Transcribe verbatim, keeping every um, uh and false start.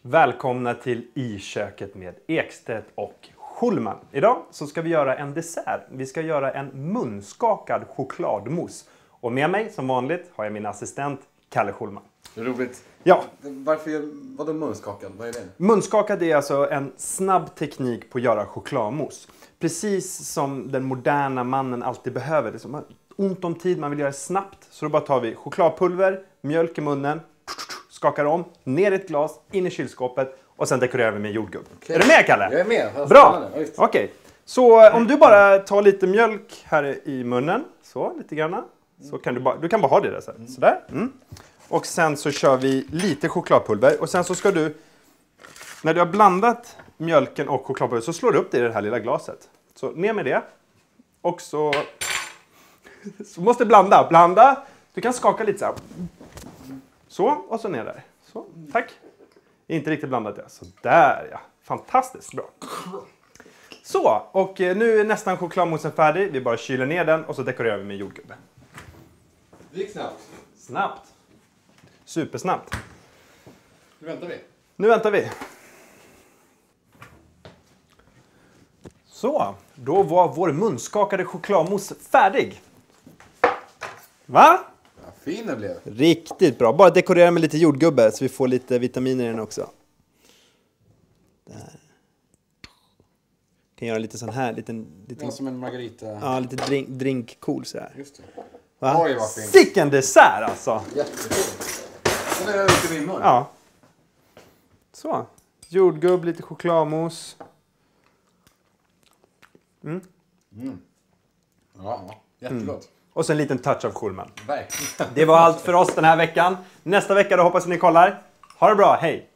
Välkomna till I köket med Ekstedt och Schulman. Idag så ska vi göra en dessert. Vi ska göra en munskakad chokladmousse. Och med mig som vanligt har jag min assistent Kalle Schulman. Roligt. Ja. Varför, vadå munskakad? Vad är det? Munskakad är alltså en snabb teknik på att göra chokladmousse. Precis som den moderna mannen alltid behöver. Det är som ont om tid, man vill göra det snabbt. Så då bara tar vi chokladpulver, mjölk i munnen, skakar om, ner i ett glas, in i kylskåpet och sen dekorerar vi med jordgubb. Okay. Är du med, Kalle? Jag är med. Bra! Okej. Okay. Så om du bara tar lite mjölk här i munnen, så lite grann. Så kan du bara, du kan bara ha det där så här. Sådär. Mm. Och sen så kör vi lite chokladpulver. Och sen så ska du, när du har blandat mjölken och chokladpulver, så slår du upp det i det här lilla glaset. Så ner med det. Och så, så måste du blanda. Blanda. Du kan skaka lite så här. Så, och så ner där. Så, tack. Inte riktigt blandat det. Så där, ja. Fantastiskt bra. Så, och nu är nästan chokladmoussen färdig. Vi bara kyler ner den och så dekorerar vi med jordgubbe. Det gick snabbt. Snabbt. Supersnabbt. Nu väntar vi. Nu väntar vi. Så, då var vår munskakade chokladmousse färdig. Va? Ja, fin den blev. Riktigt bra. Bara dekorera med lite jordgubbe så vi får lite vitaminer i den också. Där. Kan göra lite sån här. Liten, liten, ja, som en margarita. Ja, lite drink, drinkcool så här. Just det. Va? Oj, vad fint. Sicken dessert alltså. Jättefint. Den är ute i min mun. Ja. Så. Jordgubb, lite chokladmousse. Mm. Mm. Ja, jättegott. Mm. Och så en liten touch av Schulman. Verkligen. Det var allt för oss den här veckan. Nästa vecka då hoppas ni kollar. Ha det bra, hej!